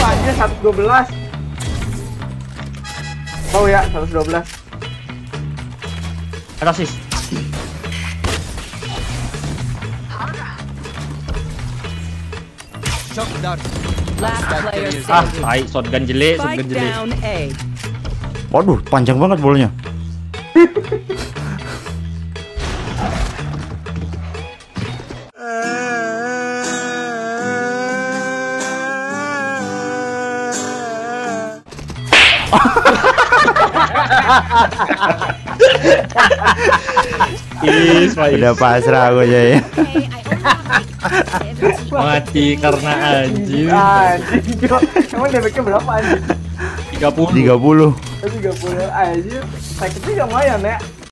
anjir 112. Tahu ya 112. Atas sih. Last player Ah, standing. tai shotgun jelek, Spike shotgun jelek. down A. Waduh, panjang banget bolanya. Udah pasrah aku ya. Mati karena anjing. Anjing. Emang damage-nya berapa anjing? 30. 30. 30 anjir. Sakitnya lumayan ya.